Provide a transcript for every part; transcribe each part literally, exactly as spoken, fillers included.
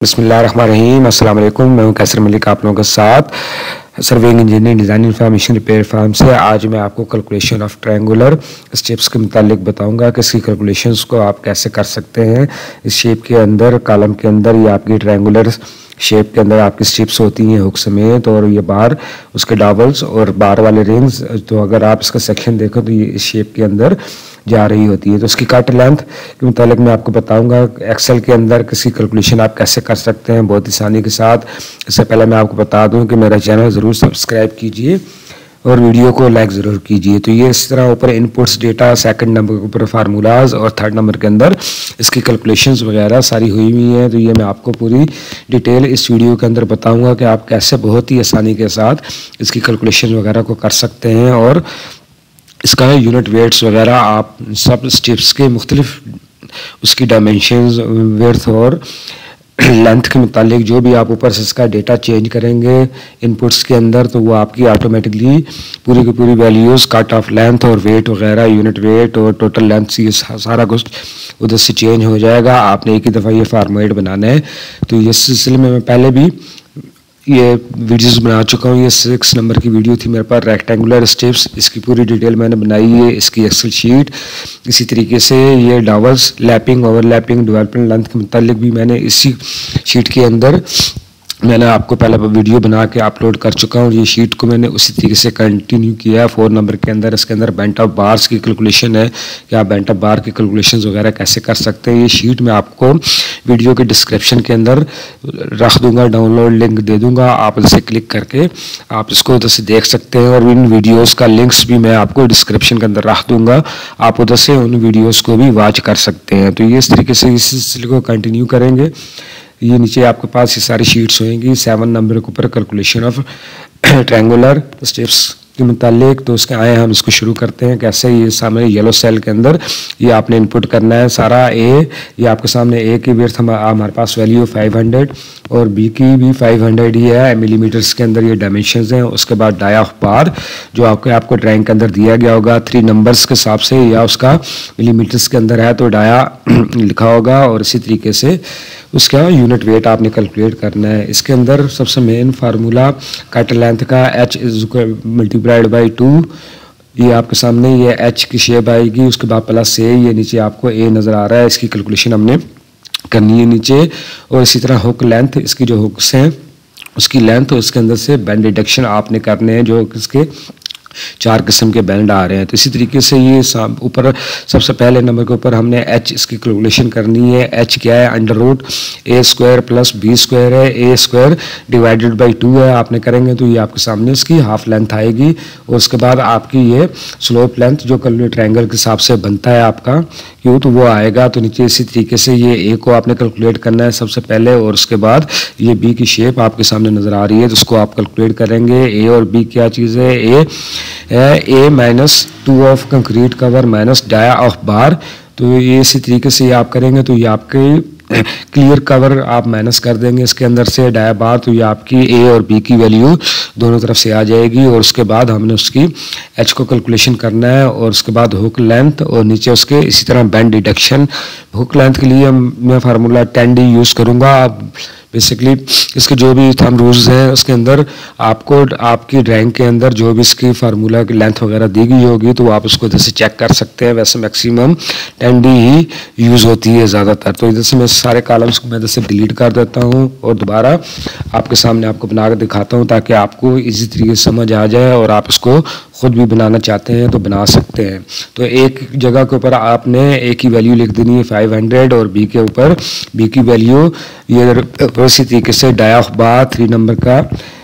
बिस्मिल्लाहिर्रहमानिर्रहीम। अस्सलाम वालेकुम। मैं हूं कैसर मलिक आप लोगों के साथ serving engineering design information repair farm से। आज मैं आपको कैलकुलेशन ऑफ ट्रायंगुलर स्टेप्स के मुतालिक बताऊंगा कि इसकी कैलकुलेशंस को आप कैसे कर सकते हैं। इस शेप के अंदर कॉलम के अंदर ये आपकी ट्रायंगुलर शेप के अंदर आपकी स्ट्रिप्स होती हैं हुक समेत, और ये बार उसके डबल्स और बार वाले रिंग्स। तो अगर आप इसका सेक्शन देखो तो ये इस शेप के अंदर जा रही होती है। तो उसकी कट लेंथ के मुतालिक मैं आपको बताऊंगा एक्सेल के अंदर किसी कैलकुलेशन आप कैसे कर सकते हैं बहुत आसानी के साथ। इससे पहले मैं आपको बता दूं कि मेरा चैनल ज़रूर सब्सक्राइब कीजिए और वीडियो को लाइक ज़रूर कीजिए। तो ये इस तरह ऊपर इनपुट्स डेटा, सेकंड नंबर के ऊपर फार्मूलाज और थर्ड नंबर के अंदर इसकी कैलकुलेशंस वगैरह सारी हुई हुई हैं। तो ये मैं आपको पूरी डिटेल इस वीडियो के अंदर बताऊंगा कि आप कैसे बहुत ही आसानी के साथ इसकी कैलकुलेशन वगैरह को कर सकते हैं, और इसका यूनिट वेट्स वगैरह आप सब स्टेप्स के मुख्तलिफ उसकी डायमेंशंस, विड्थ और लेंथ के मुतालिक जो भी आप ऊपर से इसका डेटा चेंज करेंगे इनपुट्स के अंदर, तो वो आपकी ऑटोमेटिकली पूरी की पूरी वैल्यूज़, कट ऑफ लेंथ और वेट वगैरह, यूनिट वेट और टोटल लेंथ, ये सारा कुछ उधर से चेंज हो जाएगा। आपने एक ही दफ़ा ये फार्मेट बनाना है। तो इस सिलसिले में मैं पहले भी ये वीडियोस बना चुका हूँ। ये सिक्स नंबर की वीडियो थी मेरे पास, रेक्टेंगुलर स्टेप्स, इसकी पूरी डिटेल मैंने बनाई है, इसकी एक्सेल शीट। इसी तरीके से ये doubles, lapping, overlapping, development length के मुतालिक भी मैंने इसी शीट के अंदर मैंने आपको पहला वीडियो बना के अपलोड कर चुका हूँ। ये शीट को मैंने उसी तरीके से कंटिन्यू किया है। फोर नंबर के अंदर इसके अंदर बेंट ऑफ बार्स की कैलकुलेशन है कि आप बेंट ऑफ बार की कैलकुलेशन वगैरह कैसे कर सकते हैं। ये शीट मैं आपको वीडियो के डिस्क्रिप्शन के अंदर रख दूंगा, डाउनलोड लिंक दे दूंगा। आप उसे क्लिक करके आप इसको उधर से देख सकते हैं, और इन वीडियोज़ का लिंक्स भी मैं आपको डिस्क्रिप्शन के अंदर रख दूंगा। आप उधर से उन वीडियोज़ को भी वॉच कर सकते हैं। तो ये इस तरीके से इस सिलसिले को कंटिन्यू करेंगे। ये नीचे आपके पास ये सारी शीट्स होंगी सेवन नंबर के ऊपर कैलकुलेशन ऑफ ट्रायंगुलर स्टेप्स के मुतालिक। तो उसके आए हम इसको शुरू करते हैं कैसे। ये सामने येलो सेल के अंदर ये आपने इनपुट करना है सारा ए। ये आपके सामने ए की विड्थ हमारे पास वैल्यू फाइव हंड्रेड और बी की भी फाइव हंड्रेड ही है। मिलीमीटर्स के अंदर ये डायमेंशंस हैं। उसके बाद डाया ऑफ बार जो आपको आपको ड्राइंग के अंदर दिया गया होगा थ्री नंबर्स के हिसाब से, या उसका मिलीमीटर्स के अंदर है तो डाया लिखा होगा। और इसी तरीके से उसका यूनिट वेट आपने कैलकुलेट करना है। इसके अंदर सबसे मेन फार्मूला कट लेंथ का H is multiplied by two. ये आपके सामने ये एच की शेप आएगी, उसके बाद प्लस ए, ये नीचे आपको ए नज़र आ रहा है। इसकी कैलकुलेशन हमने करनी है नीचे। और इसी तरह हुक लेंथ, इसकी जो हुक्स हैं उसकी लेंथ और इसके अंदर से बैंड डिडक्शन आपने करने हैं, जो इसके चार किस्म के बैंड आ रहे हैं। तो इसी तरीके से ये ऊपर सबसे पहले नंबर के ऊपर हमने एच इसकी कैलकुलेशन करनी है। एच क्या है? Under root A square plus B square है। A square divided by two है। आपने करेंगे तो ये आपके सामने इसकी हाफ लेंथ आएगी। और उसके बाद आपकी ये स्लोप लेंथ जो कल ट्रायंगल के हिसाब से बनता है आपका क्यों, तो वो आएगा। तो नीचे इसी तरीके से ये ए को आपने कैलकुलेट करना है सबसे पहले, और उसके बाद ये बी की शेप आपके सामने नज़र आ रही है तो उसको आप कैलकुलेट करेंगे। ए और बी क्या चीज़ है? A A minus two of concrete cover minus dia of bar. तो ये इसी तरीके से ये आप करेंगे तो ये आपके क्लियर कवर आप माइनस कर देंगे इसके अंदर से डाया बार, तो ये आपकी ए और बी की वैल्यू दोनों तरफ से आ जाएगी। और उसके बाद हमने उसकी एच को कैलकुलेशन करना है, और उसके बाद हुक लेंथ और नीचे उसके इसी तरह बैंड डिडक्शन। हुक लेंथ के लिए मैं फार्मूला टेन डी यूज़ करूँगा। बेसिकली इसके जो भी थंब रूल्स हैं उसके अंदर आपको आपकी ड्राइंग के अंदर जो भी इसकी फार्मूला की लेंथ वगैरह दी गई होगी तो आप उसको इधर से चेक कर सकते हैं। वैसे मैक्सिमम टेन डी ही यूज़ होती है ज़्यादातर। तो इधर से मैं सारे कॉलम्स को मैं इधर से डिलीट कर देता हूँ और दोबारा आपके सामने आपको बना कर दिखाता हूँ ताकि आपको इसी तरीके से समझ आ जाए और आप इसको खुद भी बनाना चाहते हैं तो बना सकते हैं। तो एक जगह के ऊपर आपने ए की वैल्यू लिख देनी है फाइव हंड्रेड और बी के ऊपर बी की वैल्यू ये इसी तरीके से dia of bar three number का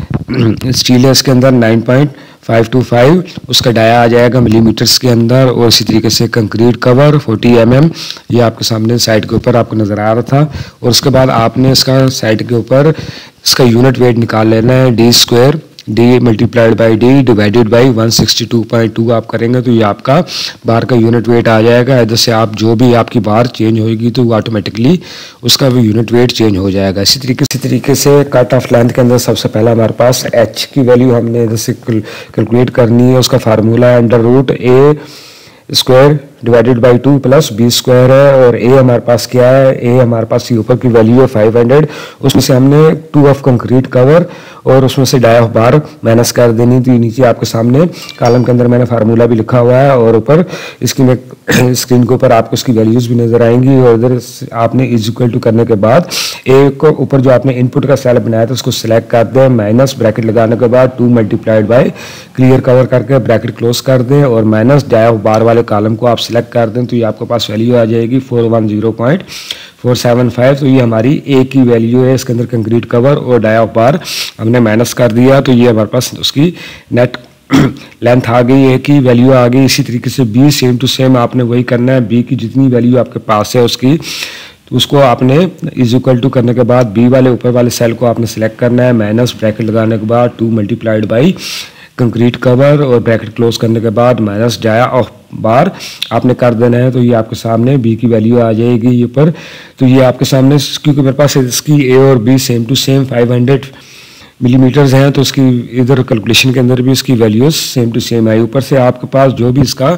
स्टील है इसके अंदर nine point five two five, उसका डाया आ जाएगा मिलीमीटर्स के अंदर। और इसी तरीके से concrete cover forty M M ये आपके सामने साइड के ऊपर आपको नज़र आ रहा था। और उसके बाद आपने इसका साइड के ऊपर इसका यूनिट वेट निकाल लेना है। D square D multiplied by D divided by one sixty two point two आप करेंगे तो ये आपका बार का यूनिट वेट आ जाएगा। इधर से आप जो भी आपकी बार चेंज होगी तो ऑटोमेटिकली उसका भी यूनिट वेट चेंज हो जाएगा। इसी तरीके इसी तरीके से कट ऑफ लेंथ के अंदर सबसे पहला हमारे पास एच की वैल्यू हमने इधर से कैलकुलेट करनी है। उसका फार्मूला है under root A square divided by two plus B square है, और ए हमारे पास क्या है, ए हमारे पास ये ऊपर की वैल्यू है फाइव हंड्रेड, उसमें से हमने टू ऑफ कंक्रीट कवर और उसमें से डाई ऑफ बार माइनस कर देनी। तो नीचे आपके सामने कॉलम के अंदर मैंने फार्मूला भी लिखा हुआ है, और ऊपर इसकी में स्क्रीन के ऊपर आपको इसकी वैल्यूज भी नजर आएंगी। और इधर आपने इज इक्वल टू करने के बाद ए को ऊपर जो आपने इनपुट का सेल बनाया था उसको सिलेक्ट कर दें, माइनस ब्रैकेट लगाने के बाद two multiplied by clear cover करके ब्रैकेट क्लोज कर दें, और माइनस डाई ऑफ बार वाले कॉलम को आप सिलेक्ट कर दें। तो ये आपके पास वैल्यू आ जाएगी four one zero point four seven five. तो ये हमारी ए की वैल्यू है, इसके अंदर कंक्रीट कवर और डाई ऑफ बार हमने माइनस कर दिया। तो ये हमारे पास उसकी नेट लेंथ आ गई, ए की वैल्यू आ गई। इसी तरीके से बी सेम टू सेम आपने वही करना है, बी की जितनी वैल्यू आपके पास है उसकी तो उसको आपने इज इक्वल टू करने के बाद बी वाले ऊपर वाले सेल को आपने सेलेक्ट करना है, माइनस ब्रैकेट लगाने के बाद two multiplied by concrete cover और ब्रैकेट क्लोज करने के बाद माइनस डाई ऑफ बार आपने कर देना है। तो ये आपके सामने बी की वैल्यू आ जाएगी ये पर। तो ये आपके सामने, क्योंकि मेरे पास इसकी ए और B same to same five hundred millimetres हैं, तो उसकी इधर कैलकुलेशन के अंदर भी उसकी वैल्यूज सेम टू सेम आई। ऊपर से आपके पास जो भी इसका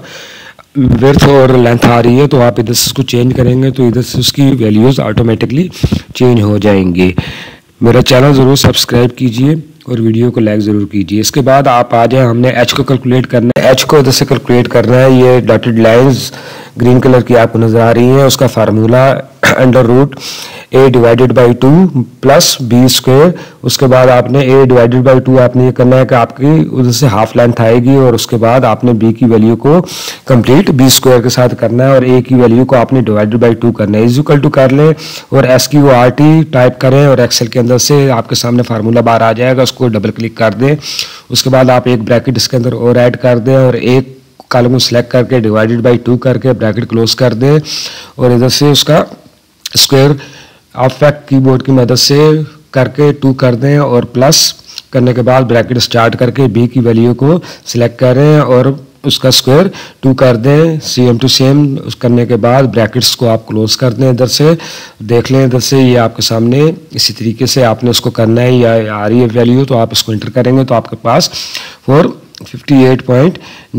विड्थ और लेंथ आ रही है तो आप इधर से उसको चेंज करेंगे तो इधर से उसकी वैल्यूज ऑटोमेटिकली चेंज हो जाएंगी। मेरा चैनल ज़रूर सब्सक्राइब कीजिए और वीडियो को लाइक ज़रूर कीजिए। इसके बाद आप आ जाए, हमने एच को कैलकुलेट करना है, एच को इधर से कैलकुलेट करना है। ये डॉटेड लाइंस ग्रीन कलर की आपको नज़र आ रही है, उसका formula under root A divided by two plus B square. उसके बाद आपने ए डिवाइडेड बाई टू आपने ये करना है कि आपकी उधर से हाफ लेंथ आएगी, और उसके बाद आपने बी की वैल्यू को कंप्लीट बी स्क्वायर के साथ करना है, और ए की वैल्यू को आपने डिवाइडेड बाई टू करना है। इज इक्वल टू कर लें और एस की वो आर टी टाइप करें, और एक्सेल के अंदर से आपके सामने फार्मूला बाहर आ जाएगा, उसको डबल क्लिक कर दें। उसके बाद आप एक ब्रैकेट इसके अंदर और ऐड कर दें, और एक कॉलम को सिलेक्ट करके डिवाइडेड बाई टू करके ब्रैकेट क्लोज कर दें, और इधर से उसका स्क्वायर आप फैक्ट कीबोर्ड की मदद से करके टू कर दें, और प्लस करने के बाद ब्रैकेट स्टार्ट करके बी की वैल्यू को सिलेक्ट करें और उसका स्क्वायर टू कर दें। सेम टू सेम करने के बाद ब्रैकेट्स को आप क्लोज कर दें। इधर से देख लें, इधर से ये आपके सामने इसी तरीके से आपने उसको करना है, या आ रही है वैल्यू तो आप इसको इंटर करेंगे तो आपके पास four fifty eight point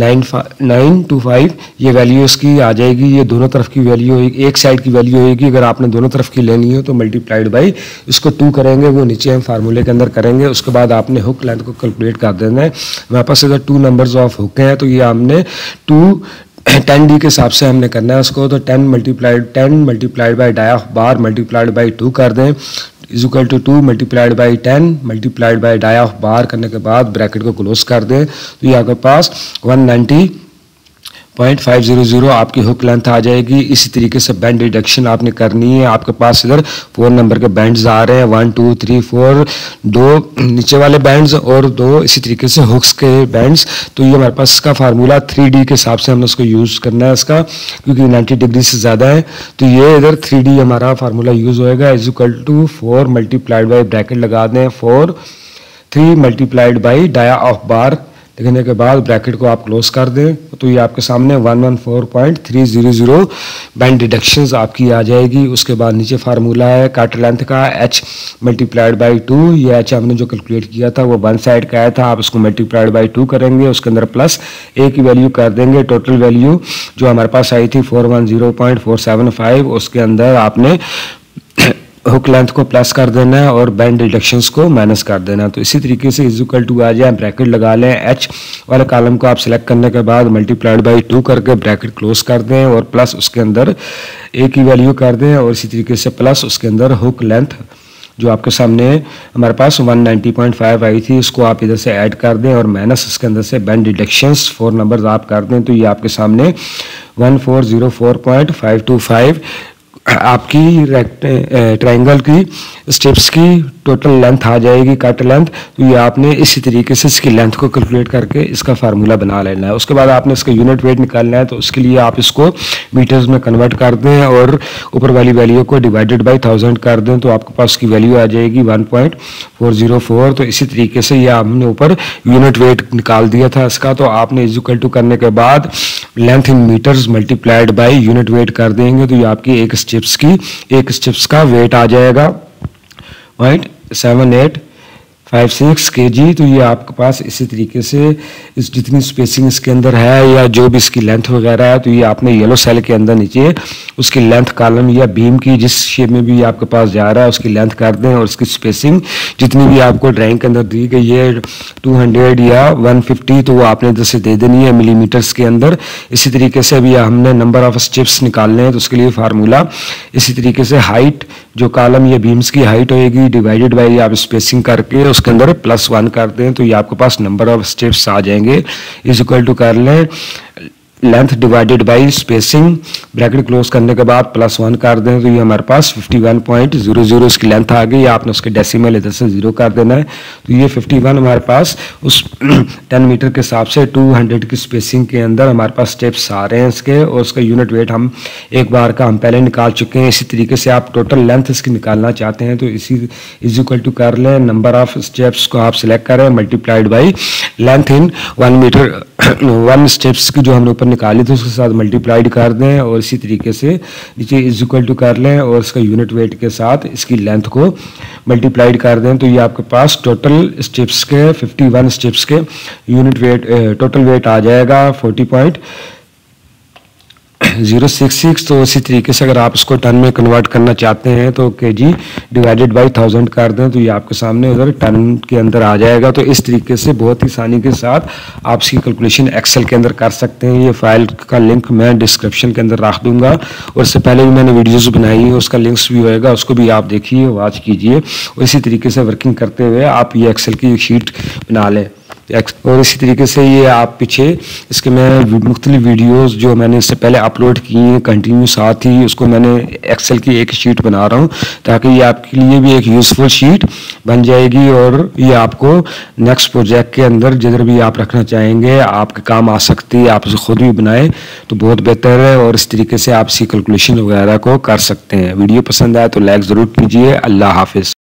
nine two five ये वैल्यू इसकी आ जाएगी। ये दोनों तरफ की वैल्यू होगी, एक साइड की वैल्यू होगी। अगर आपने दोनों तरफ की लेनी हो तो मल्टीप्लाइड बाई इसको टू करेंगे, वो नीचे हम फार्मूले के अंदर करेंगे। उसके बाद आपने हुक लेंथ को कैलकुलेट कर देना है। हमारे पास अगर टू नंबर्स ऑफ हुक हैं तो ये हमने टू टेन डी के हिसाब से हमने करना है उसको। तो ten multiplied ten multiplied by dia of bar multiplied by two कर दें, is equal to two multiplied by ten multiplied by dia of bar करने के बाद ब्रैकेट को क्लोज कर दें। तो ये आपके पास one ninety point five zero zero आपकी हुक लेंथ आ जाएगी। इसी तरीके से बैंड रिडक्शन आपने करनी है। आपके पास इधर फोर नंबर के बैंड्स आ रहे हैं, वन टू थ्री फोर, दो नीचे वाले बैंड्स और दो इसी तरीके से हुक्स के बैंड्स। तो ये हमारे पास इसका फार्मूला थ्री डी के हिसाब से हमने उसको यूज़ करना है इसका, क्योंकि नाइन्टी डिग्री से ज़्यादा है। तो ये इधर थ्री डी हमारा फार्मूला यूज़ होएगा, is equal to four multiplied by bracket लगा दें, four three multiplied by dia of bar लिखने के बाद ब्रैकेट को आप क्लोज कर दें। तो ये आपके सामने one one four point three zero zero bend deductions आपकी आ जाएगी। उसके बाद नीचे फार्मूला है कट लेंथ का, एच मल्टीप्लाइड बाई टू। ये एच हमने जो कैलकुलेट किया था वो वन साइड का आया था, आप उसको मल्टीप्लाइड बाई टू करेंगे, उसके अंदर प्लस ए की वैल्यू कर देंगे। टोटल वैल्यू जो हमारे पास आई थी four one zero point four seven five, उसके अंदर आपने हुक लेंथ को प्लस कर देना है और बैंड रिडक्शंस को माइनस कर देना है। तो इसी तरीके से इज इक्वल टू आ जाए, ब्रैकेट लगा लें, एच वाले कॉलम को आप सिलेक्ट करने के बाद मल्टीप्लाइड बाई टू करके ब्रैकेट क्लोज कर दें और प्लस उसके अंदर ए की वैल्यू कर दें, और इसी तरीके से प्लस उसके अंदर हुक लेंथ जो आपके सामने हमारे पास वन नाइन्टी पॉइंट फाइव आई थी उसको आप इधर से ऐड कर दें, और माइनस इसके अंदर से बैंड रिडक्शंस फोर नंबर्स आप कर दें। तो ये आपके सामने one four zero four point five two five आपकी ट्रायंगल की स्टेप्स की टोटल लेंथ आ जाएगी, कट लेंथ। तो ये आपने इसी तरीके से इसकी लेंथ को कैलकुलेट करके इसका फार्मूला बना लेना है। उसके बाद आपने इसका यूनिट वेट निकालना है, तो उसके लिए आप इसको मीटर्स में कन्वर्ट कर दें और ऊपर वाली वैल्यू को डिवाइडेड बाई थाउजेंड कर दें, तो आपके पास उसकी वैल्यू आ जाएगी one point four zero four. तो इसी तरीके से ये आपने ऊपर यूनिट वेट निकाल दिया था इसका, तो आपने इज इक्वल टू करने के बाद length in meters multiplied by unit weight कर देंगे, तो ये आपकी एक स्टेप्स की एक स्टेप्स का वेट आ जाएगा point seven eight five six K G. तो ये आपके पास इसी तरीके से इस जितनी स्पेसिंग इसके अंदर है या जो भी इसकी लेंथ वगैरह है, तो ये आपने येलो सेल के अंदर नीचे उसकी लेंथ कॉलम या बीम की जिस शेप में भी आपके पास जा रहा है उसकी लेंथ कर दें, और उसकी स्पेसिंग जितनी भी आपको ड्राइंग के अंदर दी गई है टू हंड्रेड या वन फिफ्टी, तो वो आपने इधर से दे देनी है मिलीमीटर्स के अंदर। इसी तरीके से अभी हमने नंबर ऑफ स्टेप्स निकालने हैं, तो उसके लिए फार्मूला इसी तरीके से हाइट जो कॉलम या बीम्स की हाइट होएगी डिवाइडेड बाय आप स्पेसिंग करके उसके अंदर प्लस वन कर दें, तो ये आपके पास नंबर ऑफ स्टेप्स आ जाएंगे। इज इक्वल टू कर लें length divided by spacing, bracket close करने के बाद प्लस वन कर दें, तो ये हमारे पास fifty one point zero zero इसकी लेंथ आ गई। आपने उसके डेसिमल इधर से जीरो कर देना है, तो ये फिफ्टी वन हमारे पास उस टेन मीटर के हिसाब से टू हंड्रेड की स्पेसिंग के अंदर हमारे पास स्टेप्स आ रहे हैं इसके, और उसका यूनिट वेट हम एक बार का हम पहले निकाल चुके हैं। इसी तरीके से आप टोटल लेंथ इसकी निकालना चाहते हैं, तो इसी इज इक्वल टू कर लें नंबर ऑफ स्टेप्स को आप सिलेक्ट करें multiplied by length in one meter one steps की जो हमने ऊपर निकाली थी उसके साथ मल्टीप्लाइड कर दें, और इसी तरीके से नीचे इज इक्वल टू कर लें और इसका यूनिट वेट के साथ इसकी लेंथ को मल्टीप्लाइड कर दें, तो ये आपके पास टोटल स्टेप्स के फिफ्टी वन स्टेप्स के यूनिट वेट टोटल वेट आ जाएगा forty point zero six six. तो इसी तरीके से अगर आप इसको टन में कन्वर्ट करना चाहते हैं तो केजी डिवाइडेड बाय थाउजेंड कर दें, तो ये आपके सामने उधर टन के अंदर आ जाएगा। तो इस तरीके से बहुत ही आसानी के साथ आप इसकी कैलकुलेशन एक्सेल के अंदर कर सकते हैं। ये फाइल का लिंक मैं डिस्क्रिप्शन के अंदर रख दूंगा, और इससे पहले भी मैंने वीडियोस बनाई है उसका लिंक्स भी होएगा, उसको भी आप देखिए वॉच कीजिए, और इसी तरीके से वर्किंग करते हुए आप ये एक्सेल की एक शीट बना लें। और इसी तरीके से ये आप पीछे इसके मैं मुख्तलिफ वीडियोस जो मैंने इससे पहले अपलोड की हैं कंटिन्यू साथ ही उसको मैंने एक्सेल की एक शीट बना रहा हूँ, ताकि ये आपके लिए भी एक यूज़फुल शीट बन जाएगी, और ये आपको नेक्स्ट प्रोजेक्ट के अंदर जिधर भी आप रखना चाहेंगे आपके काम आ सकती है। आप उसे खुद भी बनाएं तो बहुत बेहतर है, और इस तरीके से आप इसी कैलकुलेशन वगैरह को कर सकते हैं। वीडियो पसंद आए तो लाइक ज़रूर कीजिए। अल्लाह हाफिज़।